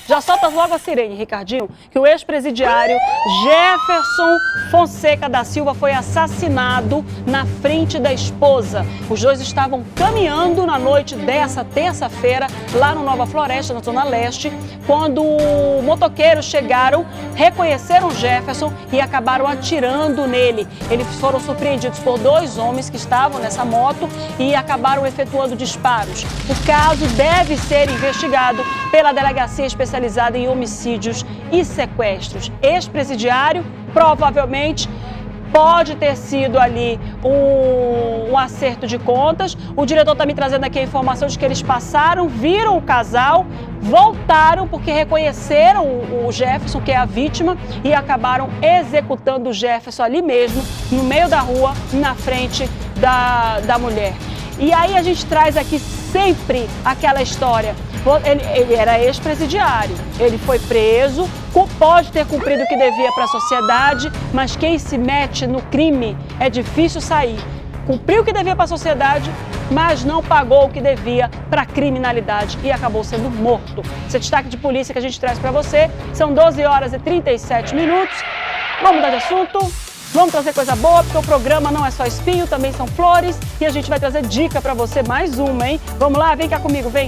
Já solta logo a sirene, Ricardinho, que o ex-presidiário Jefferson Fonseca da Silva foi assassinado na frente da esposa. Os dois estavam caminhando na noite dessa terça-feira, lá no Nova Floresta, na Zona Leste, quando motoqueiros chegaram, reconheceram Jefferson e acabaram atirando nele. Eles foram surpreendidos por dois homens que estavam nessa moto e acabaram efetuando disparos. O caso deve ser investigado pela Delegacia Especializada em Homicídios e Sequestros. Ex-presidiário, provavelmente, pode ter sido ali um acerto de contas. O diretor está me trazendo aqui a informação de que eles passaram, viram o casal, voltaram porque reconheceram o Jefferson, que é a vítima, e acabaram executando o Jefferson ali mesmo, no meio da rua, na frente da mulher. E aí a gente traz aqui sempre aquela história. Ele era ex-presidiário, ele foi preso, pode ter cumprido o que devia para a sociedade, mas quem se mete no crime é difícil sair. Cumpriu o que devia para a sociedade, mas não pagou o que devia para a criminalidade e acabou sendo morto. Esse é destaque de polícia que a gente traz para você. São 12 horas e 37 minutos. Vamos mudar de assunto? Vamos trazer coisa boa, porque o programa não é só espinho, também são flores. E a gente vai trazer dica para você, mais uma, hein? Vamos lá, vem cá comigo, vem.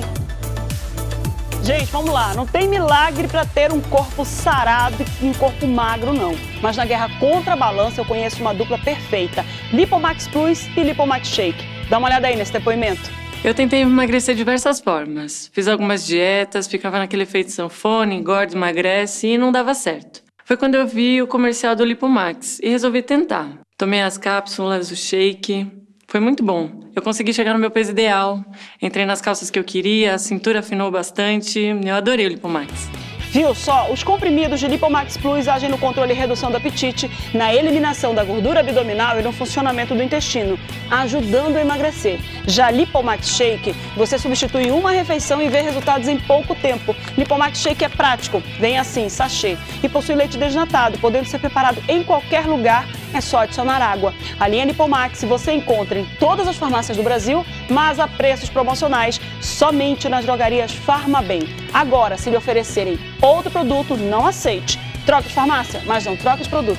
Gente, vamos lá, não tem milagre para ter um corpo sarado e um corpo magro, não. Mas na guerra contra a balança eu conheço uma dupla perfeita, Lipomax Plus e Lipomax Shake. Dá uma olhada aí nesse depoimento. Eu tentei emagrecer de diversas formas. Fiz algumas dietas, ficava naquele efeito sanfona, engorda, emagrece e não dava certo. Foi quando eu vi o comercial do Lipomax e resolvi tentar. Tomei as cápsulas, o shake. Foi muito bom. Eu consegui chegar no meu peso ideal. Entrei nas calças que eu queria, a cintura afinou bastante. Eu adorei o Lipomax. Viu só? Os comprimidos de Lipomax Plus agem no controle e redução do apetite, na eliminação da gordura abdominal e no funcionamento do intestino, ajudando a emagrecer. Já Lipomax Shake, você substitui uma refeição e vê resultados em pouco tempo. Lipomax Shake é prático, vem assim, sachê, e possui leite desnatado, podendo ser preparado em qualquer lugar, é só adicionar água. A linha Lipomax você encontra em todas as farmácias do Brasil, mas a preços promocionais somente nas drogarias Farmabem. Agora, se lhe oferecerem outro produto, não aceite. Troca de farmácia, mas não troca de produto.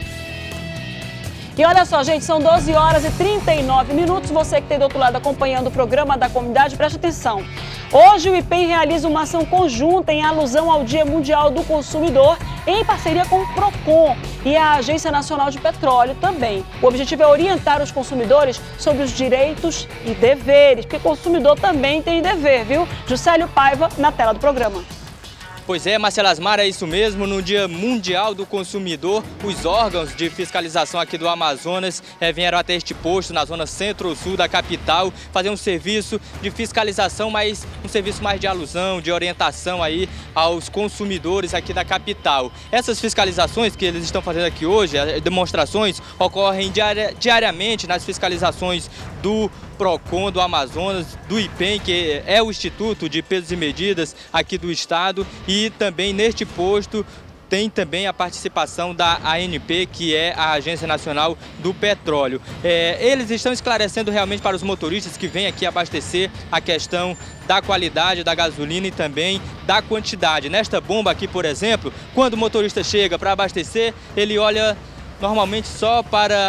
E olha só, gente, são 12 horas e 39 minutos. Você que tem do outro lado acompanhando o programa da comunidade, preste atenção. Hoje o IPEM realiza uma ação conjunta em alusão ao Dia Mundial do Consumidor, em parceria com o Procon e a Agência Nacional de Petróleo também. O objetivo é orientar os consumidores sobre os direitos e deveres, porque consumidor também tem dever, viu? Juscelio Paiva, na tela do programa. Pois é, Marcela Asmar, é isso mesmo. No Dia Mundial do Consumidor, os órgãos de fiscalização aqui do Amazonas vieram até este posto, na zona centro-sul da capital, fazer um serviço de fiscalização, mas um serviço mais de alusão, de orientação aí aos consumidores aqui da capital. Essas fiscalizações que eles estão fazendo aqui hoje, as demonstrações, ocorrem diariamente nas fiscalizações do Procon do Amazonas, do IPEM, que é o Instituto de Pesos e Medidas aqui do estado, e também neste posto tem também a participação da ANP, que é a Agência Nacional do Petróleo. Eles estão esclarecendo realmente para os motoristas que vêm aqui abastecer a questão da qualidade da gasolina e também da quantidade. Nesta bomba aqui, por exemplo, quando o motorista chega para abastecer, ele olha normalmente só para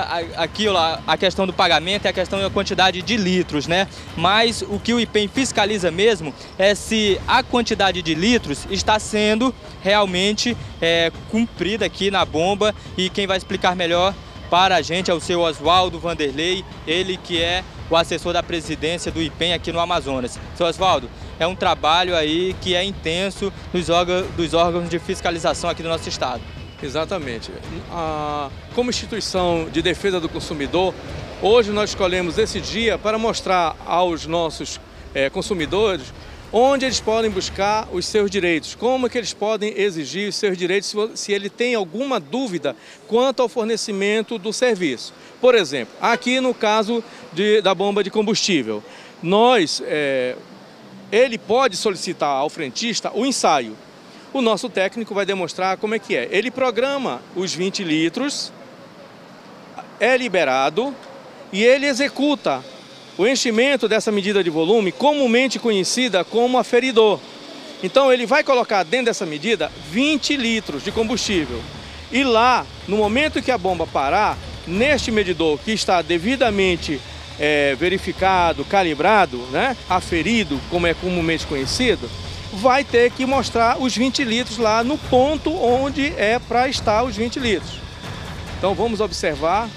a questão do pagamento e a questão da quantidade de litros, né? Mas o que o IPEM fiscaliza mesmo é se a quantidade de litros está sendo realmente cumprida aqui na bomba, e quem vai explicar melhor para a gente é o seu Oswaldo Vanderlei, ele que é o assessor da presidência do IPEM aqui no Amazonas. Seu Oswaldo, é um trabalho aí que é intenso dos órgãos de fiscalização aqui do nosso estado. Exatamente. Como instituição de defesa do consumidor, hoje nós escolhemos esse dia para mostrar aos nossos consumidores onde eles podem buscar os seus direitos, como que eles podem exigir os seus direitos se ele tem alguma dúvida quanto ao fornecimento do serviço. Por exemplo, aqui no caso da bomba de combustível, ele pode solicitar ao frentista o ensaio. O nosso técnico vai demonstrar como é que é. Ele programa os 20 litros, é liberado e ele executa o enchimento dessa medida de volume, comumente conhecida como aferidor. Então ele vai colocar dentro dessa medida 20 litros de combustível. E lá, no momento que a bomba parar, neste medidor que está devidamente verificado, calibrado, né, aferido, como é comumente conhecido, vai ter que mostrar os 20 litros lá no ponto onde é para estar os 20 litros. Então vamos observar.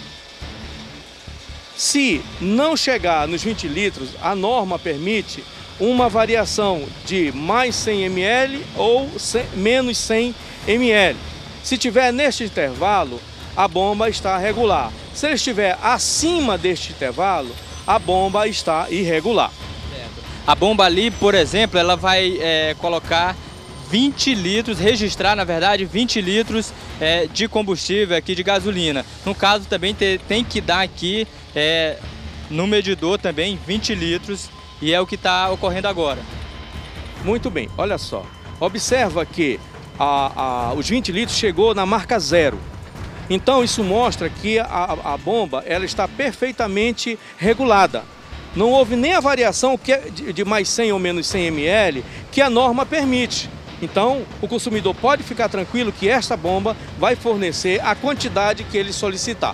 Se não chegar nos 20 litros, a norma permite uma variação de mais 100 ml ou menos 100 ml. Se tiver neste intervalo, a bomba está regular. Se ele estiver acima deste intervalo, a bomba está irregular. A bomba ali, por exemplo, ela vai colocar 20 litros, registrar, na verdade, 20 litros de combustível aqui de gasolina. No caso, também tem que dar aqui no medidor também 20 litros e é o que está ocorrendo agora. Muito bem, olha só. Observa que os 20 litros chegou na marca 0. Então isso mostra que a bomba ela está perfeitamente regulada. Não houve nem a variação de mais 100 ou menos 100 ml que a norma permite. Então o consumidor pode ficar tranquilo que esta bomba vai fornecer a quantidade que ele solicitar.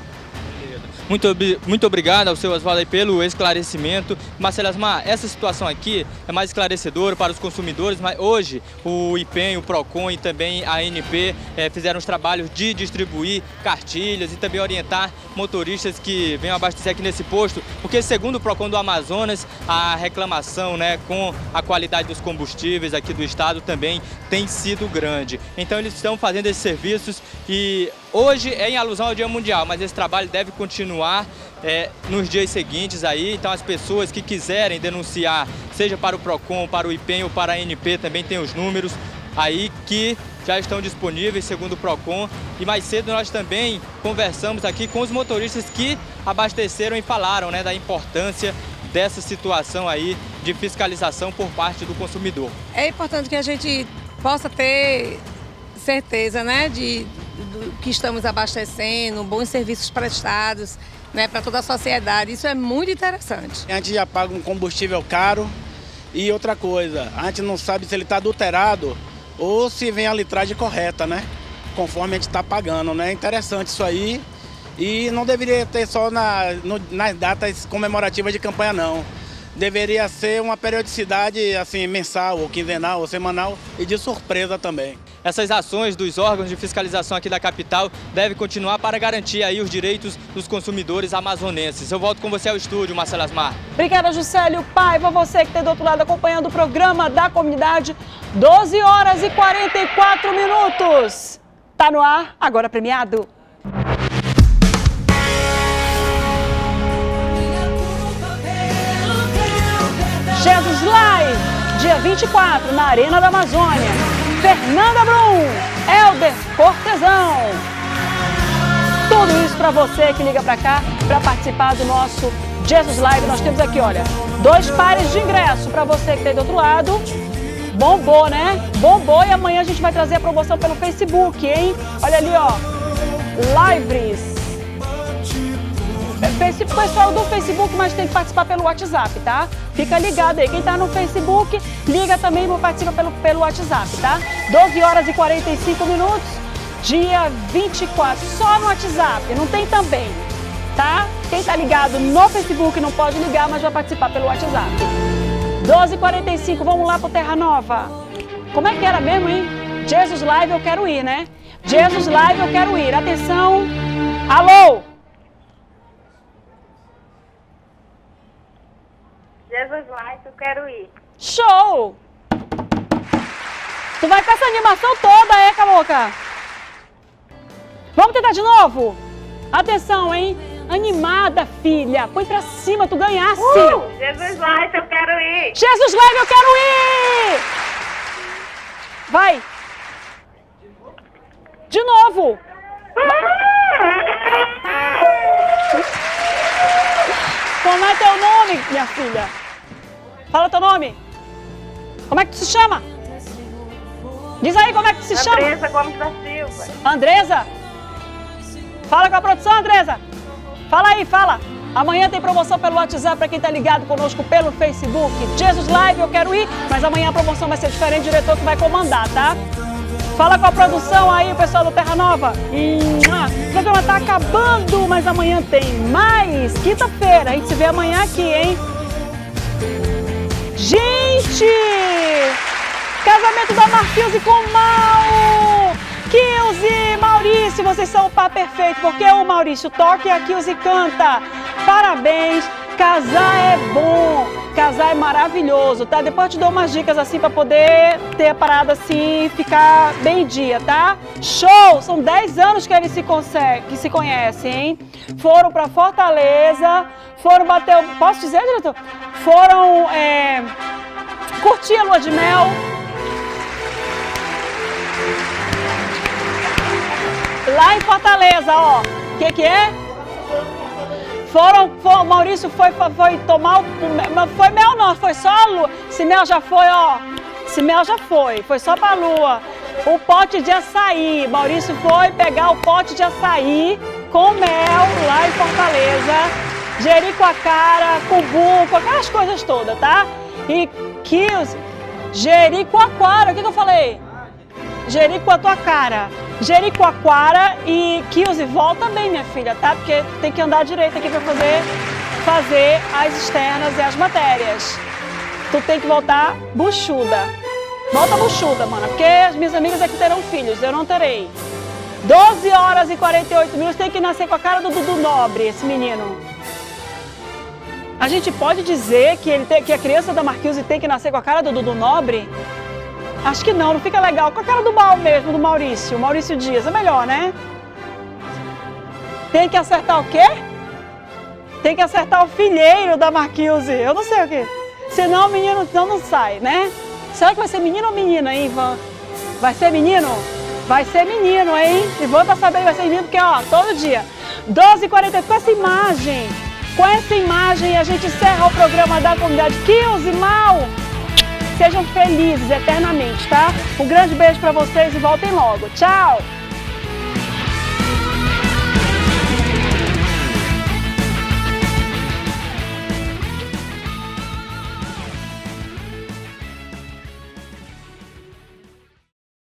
Muito obrigado ao seu Oswaldo aí pelo esclarecimento. Marcelo Asmar, essa situação aqui é mais esclarecedora para os consumidores, mas hoje o IPEM, o PROCON e também a ANP fizeram os trabalhos de distribuir cartilhas e também orientar motoristas que venham abastecer aqui nesse posto, porque segundo o PROCON do Amazonas, a reclamação com a qualidade dos combustíveis aqui do estado também tem sido grande. Então eles estão fazendo esses serviços e hoje é em alusão ao Dia Mundial, mas esse trabalho deve continuar nos dias seguintes aí. Então as pessoas que quiserem denunciar, seja para o PROCON, para o IPEM ou para a ANP, também tem os números aí que já estão disponíveis, segundo o PROCON. E mais cedo nós também conversamos aqui com os motoristas que abasteceram e falaram da importância dessa situação aí de fiscalização por parte do consumidor. É importante que a gente possa ter certeza, de que estamos abastecendo, bons serviços prestados, para toda a sociedade. Isso é muito interessante. A gente já paga um combustível caro e outra coisa, a gente não sabe se ele está adulterado ou se vem a litragem correta, conforme a gente está pagando, É interessante isso aí e não deveria ter só nas datas comemorativas de campanha, não. Deveria ser uma periodicidade assim, mensal, ou quinzenal, ou semanal e de surpresa também. Essas ações dos órgãos de fiscalização aqui da capital devem continuar para garantir aí os direitos dos consumidores amazonenses. Eu volto com você ao estúdio, Marcelo Asmar. Obrigada, Juscelio Paiva, você que está do outro lado acompanhando o programa da comunidade. 12 horas e 44 minutos. Tá no ar, agora premiado. Jesus Live, dia 24, na Arena da Amazônia. Fernanda Brum, Helder Cortesão. Tudo isso para você que liga para cá para participar do nosso Jesus Live. Nós temos aqui, olha, 2 pares de ingresso para você que está aí do outro lado. Bombou, né? Bombou e amanhã a gente vai trazer a promoção pelo Facebook, hein? Olha ali, ó, Lives. Pessoal do Facebook, mas tem que participar pelo WhatsApp, tá? Fica ligado aí. Quem tá no Facebook, liga também e participa pelo WhatsApp, tá? 12 horas e 45 minutos, dia 24, só no WhatsApp, não tem também, tá? Quem tá ligado no Facebook não pode ligar, mas vai participar pelo WhatsApp. 12h45, vamos lá pro Terra Nova. Como é que era mesmo, hein? Jesus Live eu quero ir, né? Jesus Live eu quero ir. Atenção, alô? Jesus Live, eu quero ir. Show! Tu vai com essa animação toda, Cabocla? Vamos tentar de novo? Atenção, hein? Animada, filha. Põe pra cima, tu ganhasse. Jesus Live, eu quero ir. Jesus Live, eu quero ir! Vai. De novo. Como é teu nome, minha filha? Fala teu nome. Como é que tu se chama? Diz aí como é que tu se chama. Andresa Gomes da Silva. Andresa? Fala com a produção, Andresa. Fala aí, fala. Amanhã tem promoção pelo WhatsApp para quem tá ligado conosco pelo Facebook. Jesus Live, eu quero ir, mas amanhã a promoção vai ser diferente, o diretor que vai comandar, tá? Fala com a produção aí, o pessoal do Terra Nova. O programa tá acabando, mas amanhã tem mais. Quinta-feira, a gente se vê amanhã aqui, hein? Gente! Casamento da Marquise com o Mal! Kilze e Maurício, vocês são o par perfeito, porque o Maurício toca e a Kilze canta. Parabéns! Casar é bom, casar é maravilhoso, tá? Depois eu te dou umas dicas assim pra poder ter a parada assim, ficar bem em dia, tá? Show! São 10 anos que eles se conhecem, hein? Foram pra Fortaleza, foram bater... Posso dizer, diretor? Foram curtir a lua de mel. Lá em Fortaleza, ó. O que é? O Maurício foi tomar o... Foi mel não, foi só a lua. Esse mel já foi, ó. Esse mel já foi só pra lua. O pote de açaí. Maurício foi pegar o pote de açaí com mel lá em Fortaleza. Jericoacoara, cumbuco, aquelas coisas todas, tá? E Kilze, Jericoacoara, o que eu falei? Jericoacoara. Jericoacoara e Kilze, volta bem, minha filha, tá? Porque tem que andar direito aqui pra fazer as externas e as matérias. Tu tem que voltar buchuda. Volta buchuda, mana, porque as minhas amigas aqui terão filhos, eu não terei. 12 horas e 48 minutos, tem que nascer com a cara do Dudu Nobre, esse menino. A gente pode dizer que a criança da Marquise tem que nascer com a cara do Dudu Nobre? Acho que não fica legal. Com a cara do mal mesmo, do Maurício. Maurício Dias, é melhor, né? Tem que acertar o quê? Tem que acertar o filheiro da Marquise. Eu não sei o quê. Senão o menino não sai, né? Será que vai ser menino ou menina, hein, Ivan? Vai ser menino? Vai ser menino, hein? Ivan tá sabendo que vai ser menino porque, ó, todo dia. 12h40, com essa imagem a gente encerra o programa da comunidade. Kilze, Mal! Sejam felizes eternamente, tá? Um grande beijo pra vocês e voltem logo. Tchau!